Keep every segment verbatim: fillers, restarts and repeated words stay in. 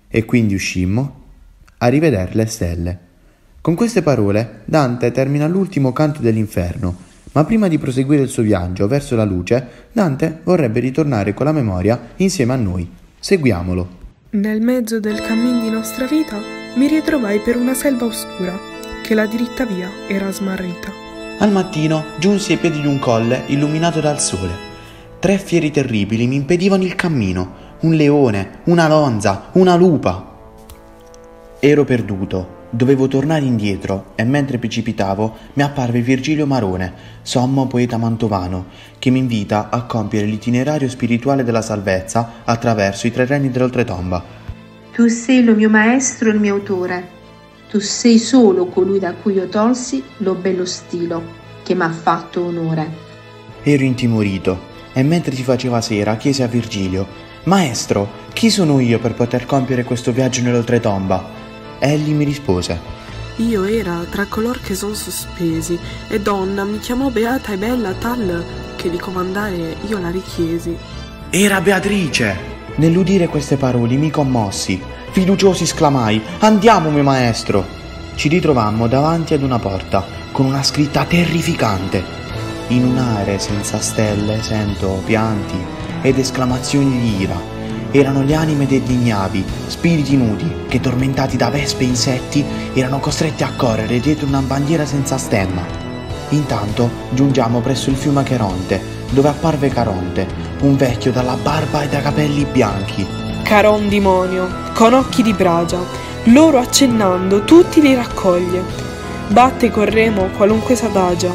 E quindi uscimmo a rivedere le stelle. Con queste parole Dante termina l'ultimo canto dell'inferno, ma prima di proseguire il suo viaggio verso la luce, Dante vorrebbe ritornare con la memoria insieme a noi. Seguiamolo. Nel mezzo del cammin di nostra vita mi ritrovai per una selva oscura, che la diritta via era smarrita. Al mattino giunsi ai piedi di un colle illuminato dal sole. Tre fieri terribili mi impedivano il cammino, un leone, una lonza, una lupa. Ero perduto. Dovevo tornare indietro e mentre precipitavo mi apparve Virgilio Marone, sommo poeta mantovano, che mi invita a compiere l'itinerario spirituale della salvezza attraverso i tre regni dell'oltretomba. Tu sei lo mio maestro e il mio autore. Tu sei solo colui da cui io tolsi lo bello stilo che m'ha fatto onore. Ero intimorito e mentre si faceva sera chiesi a Virgilio: Maestro, chi sono io per poter compiere questo viaggio nell'oltretomba? Egli mi rispose: Io era tra color che son sospesi, e donna mi chiamò beata e bella tal che di comandare io la richiesi. Era Beatrice! Nell'udire queste parole mi commossi. Fiduciosi esclamai: Andiamo, mio maestro! Ci ritrovammo davanti ad una porta con una scritta terrificante. In un'area senza stelle sento pianti ed esclamazioni di ira. Erano le anime degli ignavi, spiriti nudi, che tormentati da vespe e insetti erano costretti a correre dietro una bandiera senza stemma. Intanto giungiamo presso il fiume Acheronte, dove apparve Caronte, un vecchio dalla barba e dai capelli bianchi. Caron demonio, con occhi di bragia, loro accennando tutti li raccoglie. Batte con remo qualunque s'adagia.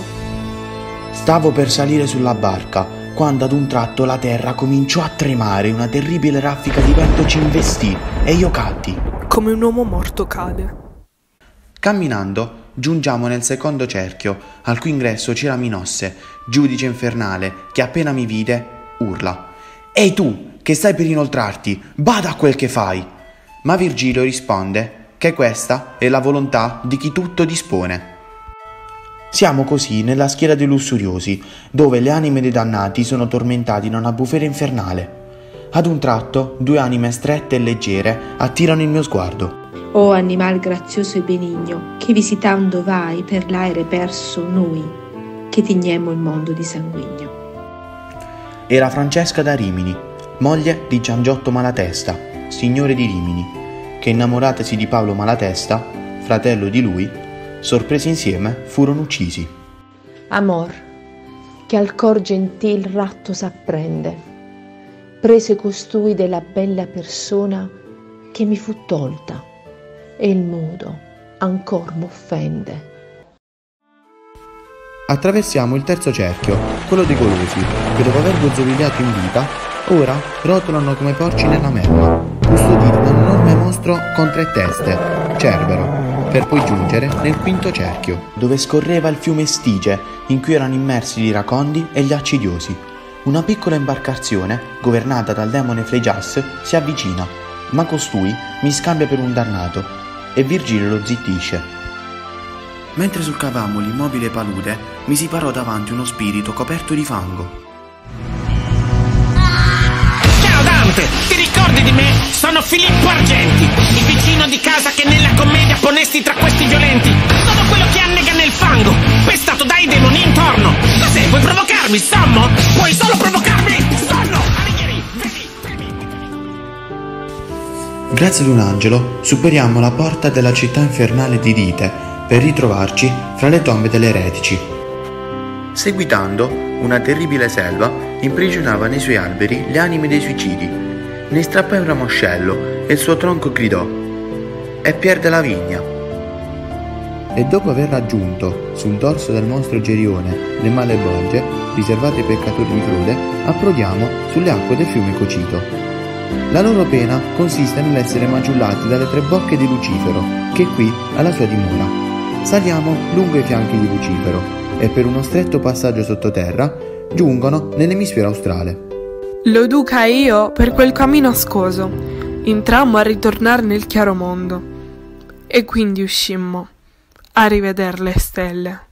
Stavo per salire sulla barca, quando ad un tratto la terra cominciò a tremare, una terribile raffica di vento ci investì e io caddi. Come un uomo morto cade. Camminando giungiamo nel secondo cerchio, al cui ingresso c'era Minosse, giudice infernale, che appena mi vide urla: Ehi tu, che stai per inoltrarti, bada a quel che fai! Ma Virgilio risponde che questa è la volontà di chi tutto dispone. Siamo così nella schiera dei lussuriosi, dove le anime dei dannati sono tormentati da una bufera infernale. Ad un tratto, due anime strette e leggere attirano il mio sguardo. O animal grazioso e benigno, che visitando vai per l'aere perso noi, che tignemmo il mondo di sanguigno. Era Francesca da Rimini, moglie di Giangiotto Malatesta, signore di Rimini, che innamoratasi di Paolo Malatesta, fratello di lui, sorpresi insieme, furono uccisi. Amor, che al cor gentil ratto s'apprende, prese costui della bella persona che mi fu tolta, e il mudo ancor m'offende. Attraversiamo il terzo cerchio, quello dei golosi, che dopo aver gozzovigliato in vita, ora rotolano come porci nella merma, custoditi da un enorme mostro con tre teste, Cerbero, per poi giungere nel quinto cerchio, dove scorreva il fiume Stige, in cui erano immersi gli iracondi e gli accidiosi. Una piccola imbarcazione, governata dal demone Flegias, si avvicina, ma costui mi scambia per un dannato, e Virgilio lo zittisce. Mentre solcavamo l'immobile palude, mi si parò davanti uno spirito coperto di fango. Ciao Dante, ti ricordi di me? Sono Filippo Argenti, il vicino di casa che nella commedia ponesti tra questi violenti. Sono quello che annega nel fango, pestato dai demoni intorno. Cos'è? Vuoi provocarmi, sommo? Puoi solo provocarmi, sonno! Alighieri, vedi, vedi. Grazie ad un angelo superiamo la porta della città infernale di Dite per ritrovarci fra le tombe degli eretici. Seguitando, una terribile selva imprigionava nei suoi alberi le anime dei suicidi. Ne strappai un ramoscello e il suo tronco gridò: è Pier della Vigna. E dopo aver raggiunto sul dorso del mostro Gerione le male bolge riservate ai peccatori di frode, approdiamo sulle acque del fiume Cocito. La loro pena consiste nell'essere maciullati dalle tre bocche di Lucifero, che qui ha la sua dimora. Saliamo lungo i fianchi di Lucifero e per uno stretto passaggio sottoterra giungono nell'emisfero australe. Lo duca e io per quel cammino ascoso entrammo a ritornare nel chiaro mondo, e quindi uscimmo a rivedere le stelle.